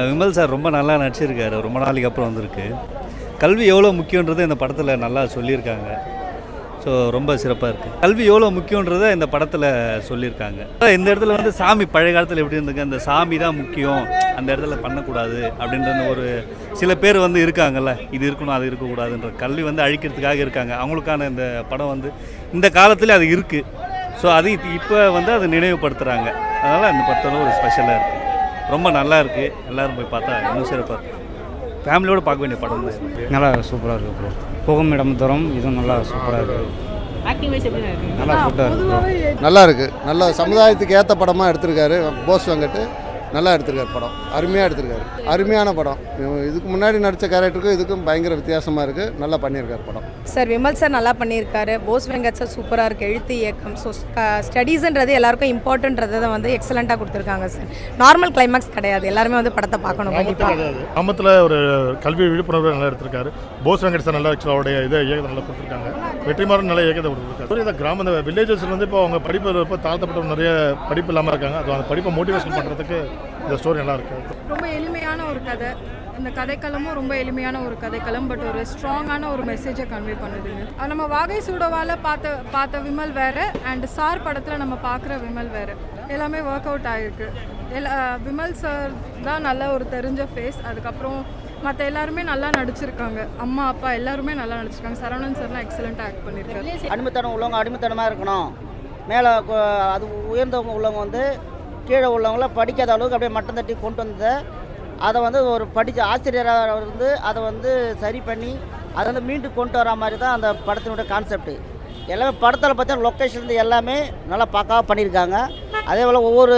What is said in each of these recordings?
Vimal sir ரொம்ப நல்லா நடிச்சிருக்காரு. ரொம்ப நாளைக்கு அப்புறம் வந்திருக்கு. கல்வி எவ்வளோ முக்கியன்றது இந்த படத்தில் நல்லா சொல்லியிருக்காங்க. ஸோ ரொம்ப சிறப்பாக இருக்குது. கல்வி எவ்வளோ முக்கியன்றதை இந்த படத்தில் சொல்லியிருக்காங்க. இந்த இடத்துல வந்து சாமி பழைய காலத்தில் எப்படி இருந்துங்க, அந்த சாமி தான் முக்கியம், அந்த இடத்துல பண்ணக்கூடாது அப்படின்ற ஒரு சில பேர் வந்து இருக்காங்கல்ல, இது இருக்கணும் அது இருக்கக்கூடாதுன்ற கல்வி வந்து அழிக்கிறதுக்காக இருக்காங்க. அவங்களுக்கான இந்த படம் வந்து இந்த காலத்தில் அது இருக்குது. ஸோ அது இப்போ வந்து அதை நினைவுபடுத்துகிறாங்க. அதனால் இந்த படத்தில் ஒரு ஸ்பெஷலாக இருக்குது. ரொம்ப நல்லா இருக்குது. எல்லோரும் போய் பார்த்தா இன்னும் சிறப்பாக இருக்குது. ஃபேமிலியோடு பார்க்க வேண்டிய படம் தான். நல்லா சூப்பராக இருக்குது ப்ரோ. போகும் இடம் தரும் இதுவும் நல்லா சூப்பராக இருக்குது. ஆக்டிங் வைஸ் எப்படி இருக்கு? நல்லா சூப்பராக இருக்குது. நல்லா இருக்குது. நல்ல சமுதாயத்துக்கு ஏற்ற படமாக எடுத்திருக்காரு போஸ் வெங்கட். நல்லா எடுத்திருக்காரு படம். அருமையாக எடுத்திருக்காரு. அருமையான படம். இதுக்கு முன்னாடி நடித்த கேரக்டருக்கும் இதுக்கும் பயங்கர வித்தியாசமாக இருக்குது. நல்லா பண்ணியிருக்காரு படம். சார் விமல் சார் நல்லா பண்ணியிருக்காரு. போஸ் வெங்கட் சார் சூப்பராக இருக்குது. எழுத்து இயக்கம் ஸோ ஸ்டடீஸ்ன்றது எல்லாருக்கும் இம்பார்ட்டன்றதை வந்து எக்ஸலண்ட்டாக கொடுத்துருக்காங்க சார். நார்மல் கிளைமேக்ஸ் கிடையாது. எல்லாருமே வந்து படத்தை பார்க்கணும். கண்டிப்பாக கிராமத்தில் ஒரு கல்வி விழிப்புணர்வு நல்லா எடுத்திருக்காரு. போஸ் வெங்கட் சார் நல்லா அவருடைய இதை இயக்கத்தை நல்லா கொடுத்துருக்காங்க. வெற்றிமாறன் நல்லா இயக்கத்தை கொடுத்துருக்காரு. இந்த கிராம வில்லேஜஸ் வந்து இப்போ அவங்க படிப்பு ரொம்ப தாழ்த்தப்பட்ட நிறைய படிப்பு இல்லாமல் இருக்காங்க. அது அந்த படிப்பை மோட்டிவேஷன் பண்ணுறதுக்கு இந்த ஸ்டோரி நல்லா இருக்கு. ரொம்ப எளிமையான ஒரு கதை. இந்த கதைக்களமும் ரொம்ப எளிமையான ஒரு கதைக்களம். பட் ஒரு ஸ்ட்ராங்கான ஒரு மெசேஜை கன்வே பண்ணுதுங்க. நம்ம வாகை சூடவால் பார்த்த விமல் வேறு அண்ட் சார் படத்தில் நம்ம பார்க்குற விமல் வேறு. எல்லாமே ஒர்க் அவுட் ஆகிருக்கு. விமல் சார் தான் நல்ல ஒரு தெரிஞ்ச ஃபேஸ். அதுக்கப்புறம் மற்ற எல்லாருமே நல்லா நடிச்சிருக்காங்க. அம்மா அப்பா எல்லாருமே நல்லா நடிச்சிருக்காங்க. சரவணன் சார்லாம் எக்ஸலண்ட்டாக ஆக்ட் பண்ணியிருக்காரு. அடிமைத்தனம் உள்ளவங்க அடிமைத்தனமாக இருக்கணும். மேலே அது உயர்ந்தவங்க உள்ளவங்க வந்து கீழே உள்ளவங்கள படிக்காத அளவுக்கு அப்படியே மட்டம் தட்டி கொண்டு வந்ததை அதை வந்து ஒரு படித்த ஆசிரியராக வந்து அதை வந்து சரி பண்ணி அதை வந்து மீண்டும் கொண்டு வர மாதிரி தான் அந்த படத்தினுடைய கான்செப்ட். எல்லாமே படத்தில் பார்த்தா லொக்கேஷன்லேருந்து எல்லாமே நல்லா பக்காவாக பண்ணியிருக்காங்க. அதே போல் ஒவ்வொரு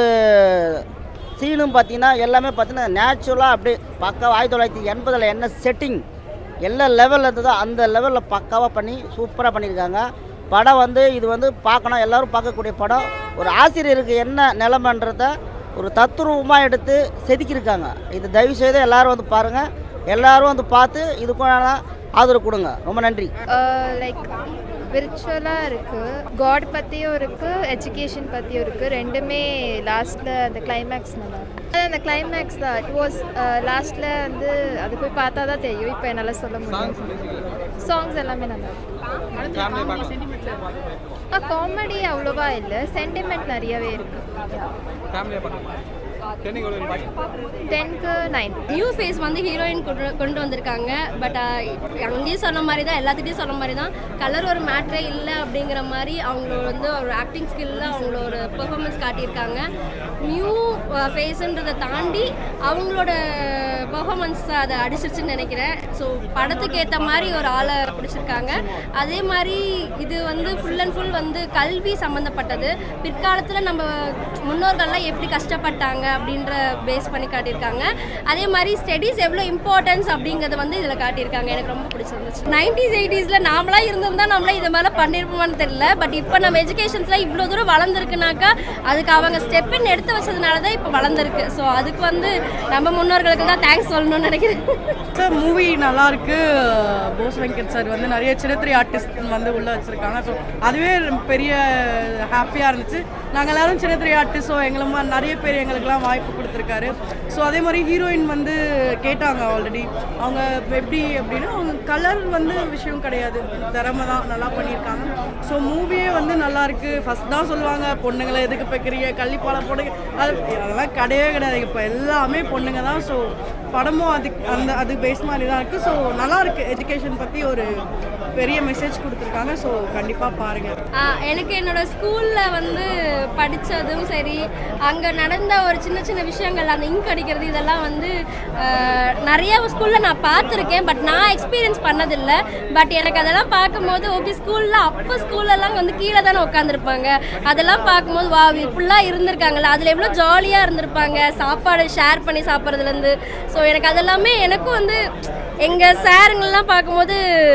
சீனும் பார்த்திங்கன்னா எல்லாமே பார்த்திங்கன்னா நேச்சுரலாக அப்படியே பக்காவாக 1980 என்ன செட்டிங் எல்லா லெவலில் இருந்ததோ அந்த லெவலில் பக்காவாக பண்ணி சூப்பராக பண்ணியிருக்காங்க. படம் வந்து இது வந்து பார்க்கணும், எல்லோரும் பார்க்கக்கூடிய படம். ஒரு ஆசிரியருக்கு என்ன நிலைமைன்றத ஒரு தத்துரூபமாக எடுத்து செதுக்கியிருக்காங்க. இது தயவுசெய்து எல்லோரும் வந்து பாருங்கள். எல்லோரும் வந்து பார்த்து இதுக்கான ஆதரவு கொடுங்க. ரொம்ப நன்றி. லைக் விர்ச்சுவலாக இருக்குது, காட் பற்றியும் இருக்குது, எஜுகேஷன் பற்றியும் இருக்குது. ரெண்டுமே லாஸ்ட்டில் அந்த கிளைமேக்ஸ் நல்லா இருக்குது. அந்த கிளைமேக்ஸ் தான் இட் வாஸ் லாஸ்ட்டில் வந்து அது போய் பார்த்தா தான் தெரியும். இப்போ என்னால் சொல்ல முடியும். சாங்ஸ் எல்லாமே நல்லா இருக்குது. காமெடி அவ்வளோவா இல்லை, சென்டிமெண்ட் நிறையவே இருக்குது. 10க்கு 9. நியூ ஃபேஸ் வந்து ஹீரோயின் கொண்டு வந்திருக்காங்க. பட் அங்கேயும் சொன்ன மாதிரி தான், எல்லாத்துட்டையும் சொன்ன மாதிரி தான், கலர் ஒரு மேட்ரே இல்லை அப்படிங்கிற மாதிரி அவங்களோட வந்து ஒரு ஆக்டிங் ஸ்கில்லில் அவங்களோட பெர்ஃபார்மன்ஸ் காட்டியிருக்காங்க. நியூ ஃபேஸுன்றதை தாண்டி அவங்களோட பெர்ஃபார்மன்ஸ் அதை அடிச்சிருச்சுன்னு நினைக்கிறேன். ஸோ படத்துக்கு ஏற்ற மாதிரி ஒரு ஆளை பிடிச்சிருக்காங்க. அதே மாதிரி இது வந்து ஃபுல் அண்ட் ஃபுல் வந்து கல்வி சம்மந்தப்பட்டது. பிற்காலத்தில் நம்ம முன்னோர்கள்லாம் எப்படி கஷ்டப்பட்டாங்க அப்படின்ற பேஸ் பண்ணி காட்டியிருக்காங்க. அதே மாதிரி ஸ்டடீஸ் எவ்வளோ இம்பார்ட்டன்ஸ் அப்படிங்கிறத வந்து இதில் காட்டியிருக்காங்க. எனக்கு ரொம்ப பிடிச்சிருந்துச்சு. 90s 80s நாமளாக இருந்திருந்தால் நம்மளாம் இது மேலே பண்ணியிருப்போமான்னு தெரியல. பட் இப்போ நம்ம எஜுகேஷன்ஸில் இவ்வளோ தூரம் வளர்ந்துருக்குனாக்கா அதுக்கு அவங்க ஸ்டெப்புன்னு எடுத்து வச்சதுனால தான் இப்போ வளர்ந்துருக்கு. ஸோ அதுக்கு வந்து நம்ம முன்னோர்களுக்கு தான் தேங்க்ஸ் சொல்லணும்னு நினைக்கிறேன். சார் மூவி நல்லாயிருக்கு. போஸ் வெங்கட் சார் வந்து நிறைய சின்னத்திரை ஆர்டிஸ்ட் வந்து உள்ளே வச்சுருக்காங்க. ஸோ அதுவே பெரிய ஹாப்பியாக இருந்துச்சு. நாங்கள் எல்லோரும் சின்னத்திரை ஆர்டிஸ்ட். ஸோ எங்களை நிறைய பேர் எங்களுக்கெல்லாம் வாய்ப்பு கொடுத்துருக்காரு. ஸோ அதே மாதிரி ஹீரோயின் வந்து கேட்டாங்க ஆல்ரெடி அவங்க எப்படி அப்படின்னா, அவங்க கலர் வந்து விஷயம் கிடையாது, திறமை தான், நல்லா பண்ணியிருக்காங்க. ஸோ மூவியே வந்து நல்லாயிருக்கு. ஃபஸ்ட் தான் சொல்லுவாங்க பொண்ணுங்களை எதுக்கு வைக்கிறீங்க, கள்ளிப்பாலை பொண்ணுங்க, அதெல்லாம் கிடையவே கிடையாது. இப்போ எல்லாமே பொண்ணுங்க தான். ஸோ படமும் அது பேஸ் மாதிரி தான் இருக்குது. ஸோ நல்லாயிருக்கு. எஜுகேஷன் பற்றி ஒரு பெரிய மெசேஜ் கொடுத்துருக்காங்க. ஸோ கண்டிப்பாக பாருங்கள். எனக்கு என்னோடய ஸ்கூலில் வந்து படித்ததும் சரி, அங்கே நடந்த ஒரு சின்ன சின்ன விஷயங்கள், அந்த இங்க் அடிக்கிறது, இதெல்லாம் வந்து நிறைய ஸ்கூலில் நான் பார்த்துருக்கேன். பட் நான் எக்ஸ்பீரியன்ஸ் பண்ணதில்லை. பட் எனக்கு அதெல்லாம் பார்க்கும்போது ஓகே, ஸ்கூல்லலாம் வந்து கீழே தானே உட்காந்துருப்பாங்க. அதெல்லாம் பார்க்கும்போது வா இப்படிலாம் இருந்திருக்காங்கல்ல, அதில் எவ்வளோ ஜாலியாக இருந்திருப்பாங்க, சாப்பாடு ஷேர் பண்ணி சாப்பிட்றதுலேருந்து. ஸோ எனக்கு அதெல்லாமே எனக்கும் வந்து எங்கள் சாருங்கள்லாம் பார்க்கும்போது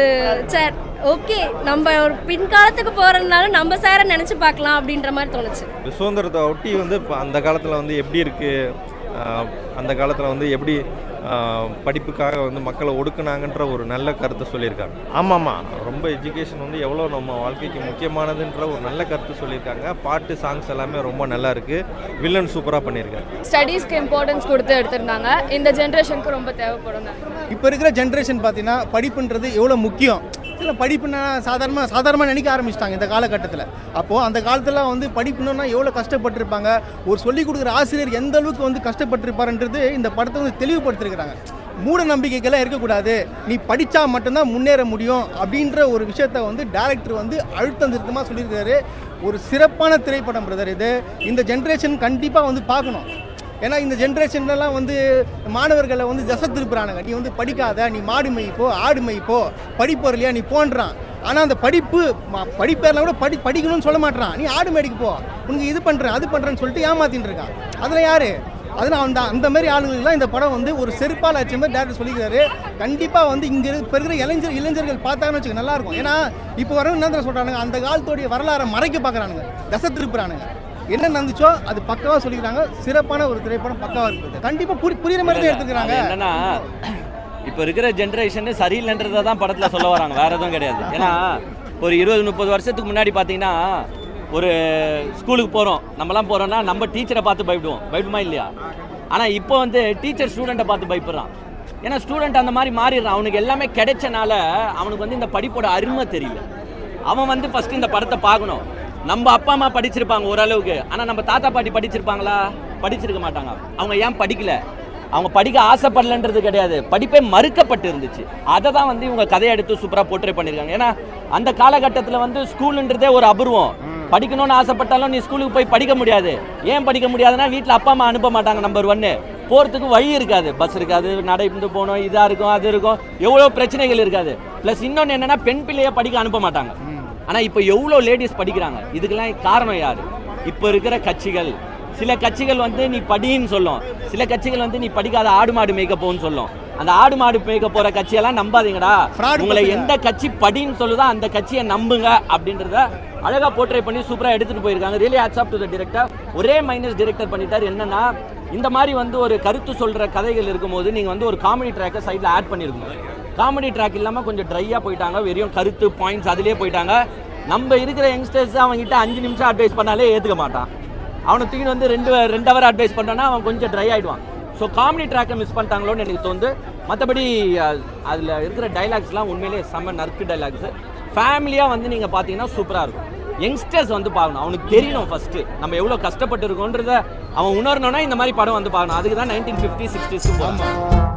சார் ஓகே நம்ம ஒரு பின்காலத்துக்கு போகிறதுனால நம்ம சாரை நினச்சி பார்க்கலாம் அப்படின்ற மாதிரி தோணுச்சு. சுதந்திரத்தை ஒட்டி வந்து இப்போ அந்த காலத்தில் வந்து எப்படி இருக்குது, அந்த காலத்தில் வந்து எப்படி படிப்புக்காக வந்து மக்களை ஒடுக்குனாங்கன்ற ஒரு நல்ல கருத்தை சொல்லியிருக்காங்க. ஆமாம்மா, ரொம்ப எஜுகேஷன் வந்து எவ்வளோ நம்ம வாழ்க்கைக்கு முக்கியமானதுன்ற ஒரு நல்ல கருத்து சொல்லியிருக்காங்க. பாட்டு சாங்ஸ் எல்லாமே ரொம்ப நல்லா இருக்குது. வில்லன் சூப்பராக பண்ணியிருக்காரு. ஸ்டடீஸ்க்கு இம்பார்ட்டன்ஸ் கொடுத்து எடுத்திருந்தாங்க. இந்த ஜென்ரேஷனுக்கு ரொம்ப தேவைப்படும். இப்போ இருக்கிற ஜென்ரேஷன் பார்த்தீங்கன்னா படிப்புன்றது எவ்வளோ முக்கியம், இல்லை படிப்புன்னா சாதாரணமாக நினைக்க ஆரம்பிச்சிட்டாங்க இந்த காலகட்டத்தில். அப்போது அந்த காலத்தில் வந்து படிப்புனா எவ்வளோ கஷ்டப்பட்டுருப்பாங்க, ஒரு சொல்லிக் கொடுக்குற ஆசிரியர் எந்த அளவுக்கு வந்து கஷ்டப்பட்டுருப்பாருன்றது இந்த படத்தை வந்து தெளிவுபடுத்திருக்கிறாங்க. மூட நம்பிக்கைகள்லாம் இருக்கக்கூடாது, நீ படித்தா மட்டும்தான் முன்னேற முடியும் அப்படின்ற ஒரு விஷயத்த வந்து டைரக்டர் வந்து அழுத்தம் திருத்தமாக சொல்லியிருக்காரு. ஒரு சிறப்பான திரைப்படம் பிரதர் இது. இந்த ஜென்ரேஷன் கண்டிப்பாக வந்து பார்க்கணும். ஏன்னா இந்த ஜென்ரேஷன்லாம் வந்து மாணவர்களை வந்து தசை திருப்புறானுங்க. நீ வந்து படிக்காத, நீ மாடு மைப்போ ஆடு மைப்போ படிப்பு வரலையா நீ போன்றான். ஆனால் அந்த படிப்பேர்லாம் கூட படிக்கணும்னு சொல்ல மாட்டான். நீ ஆடு மேடிக்கு போ, உனக்கு இது பண்ணுறேன் அது பண்ணுறேன்னு சொல்லிட்டு ஏமாத்தின்னு இருக்கான். அதில் யார்? அதனால் அந்த மாதிரி ஆளுங்களுக்குலாம் இந்த படம் வந்து ஒரு செருப்பால் ஆச்சு மாதிரி டேரக்டர் சொல்லிக்கிறாரு. கண்டிப்பாக வந்து இங்கே இருக்கிற இளைஞர்கள் பார்த்தாங்கன்னு வச்சுக்க நல்லாயிருக்கும். ஏன்னா இப்போ வர என்ன சொல்கிறானுங்க, அந்த காலத்தோடைய வரலாறை மறைக்க பார்க்குறானுங்க, தசை திருப்புறானுங்க. என்ன நடந்துச்சோ அது பக்காவாக சொல்லிக்கிறாங்க. சிறப்பான ஒரு திரைப்படம் பக்காவாக இருக்குது. கண்டிப்பாக புரியுற மாதிரி தான் எடுத்துக்கிறாங்க. என்னன்னா இப்போ இருக்கிற ஜென்ரேஷன் சரியில்லைன்றதை தான் படத்தில் சொல்ல வராங்க, வேறு எதுவும் கிடையாது. ஏன்னா ஒரு 20-30 வருஷத்துக்கு முன்னாடி பார்த்தீங்கன்னா ஒரு ஸ்கூலுக்கு போகிறோம், நம்மலாம் போகிறோன்னா நம்ம டீச்சரை பார்த்து பயப்படுமா இல்லையா? ஆனால் இப்போ வந்து டீச்சர் ஸ்டூடெண்ட்டை பார்த்து பயப்படுறான். ஏன்னா ஸ்டூடெண்ட் அந்த மாதிரி மாறிடுறான். அவனுக்கு எல்லாமே கிடைச்சனால அவனுக்கு வந்து இந்த படிப்போட அருமை தெரியல. அவன் வந்து ஃபஸ்ட்டு இந்த படத்தை பார்க்கணும். நம்ம அப்பா அம்மா படிச்சிருப்பாங்க ஓரளவுக்கு, ஆனால் நம்ம தாத்தா பாட்டி படிச்சிருப்பாங்களா? படிச்சிருக்க மாட்டாங்க. அவங்க ஏன் படிக்கல? அவங்க படிக்க ஆசைப்படலன்றது கிடையாது, படிப்பே மறுக்கப்பட்டு இருந்துச்சு. அதை தான் வந்து இவங்க கதையை எடுத்து சூப்பராக போர்ட்ரே பண்ணியிருக்காங்க. ஏன்னா அந்த காலகட்டத்தில் வந்து ஸ்கூலுன்றதே ஒரு அபூர்வம். படிக்கணும்னு ஆசைப்பட்டாலும் நீ ஸ்கூலுக்கு போய் படிக்க முடியாது. ஏன் படிக்க முடியாதுன்னா வீட்டில் அப்பா அம்மா அனுப்ப மாட்டாங்க. நம்பர் 1 போகிறதுக்கு வழி இருக்காது, பஸ் இருக்காது, நடைபெற்று போகணும், இதாக இருக்கும் அது இருக்கும், எவ்வளோ பிரச்சனைகள் இருக்காது. ப்ளஸ் இன்னொன்று என்னென்னா பெண் பிள்ளையை படிக்க அனுப்ப மாட்டாங்க. ஆனால் இப்போ எவ்வளோ லேடிஸ் படிக்கிறாங்க. இதுக்கெல்லாம் காரணம் யார்? இப்போ இருக்கிற கட்சிகள். சில கட்சிகள் வந்து நீ படின்னு சொல்லும், சில கட்சிகள் வந்து நீ படிக்காத ஆடு மாடு மேய்க்க போன்னு சொல்லும். அந்த ஆடு மாடு மேய்க்க போகிற கட்சியெல்லாம் நம்பாதீங்கடா. உங்களை எந்த கட்சி படின்னு சொல்லுதோ அந்த கட்சியை நம்புங்க அப்படின்றத அழகாக போர்ட்ரே பண்ணி சூப்பராக எடுத்துகிட்டு போயிருக்காங்க. Really hats off to the director. ஒரே மைனஸ் டைரக்டர் பண்ணிட்டார். என்னன்னா இந்த மாதிரி வந்து ஒரு கருத்து சொல்கிற கதைகள் இருக்கும்போது நீங்கள் வந்து ஒரு காமெடி ட்ராக்கை சைடில் ஆட் பண்ணியிருக்கணும். காமெடி ட்ராக் இல்லாமல் கொஞ்சம் ட்ரையாக போயிட்டாங்க. வெறும் கருத்து பாயிண்ட்ஸ் அதிலே போயிட்டாங்க. நம்ம இருக்கிற யங்ஸ்டர்ஸ் அவங்ககிட்ட 5 நிமிஷம் அட்வைஸ் பண்ணாலே ஏற்றுக்க மாட்டான். அவனை தூக்கி வந்து 2 ஹவர் அட்வைஸ் பண்ணோன்னா அவன் கொஞ்சம் ட்ரை ஆகிடுவான். ஸோ காமெடி ட்ராக்கை மிஸ் பண்ணிட்டாங்களோன்னு எனக்கு தோணுது. மற்றபடி அதில் இருக்கிற டைலாக்ஸ்லாம் உண்மையிலே செம்ம நறுக்கு டைலாக்ஸு. ஃபேமிலியாக வந்து நீங்கள் பார்த்தீங்கன்னா சூப்பராக இருக்கும். யங்ஸ்டர்ஸ் வந்து பார்க்கணும். அவனுக்கு தெரியணும் ஃபஸ்ட்டு நம்ம எவ்வளோ கஷ்டப்பட்டு இருக்கோன்றதை அவன் உணரணும்னா இந்த மாதிரி படம் வந்து பார்க்கணும். அதுக்கு தான் 1950s 60s போகணும்.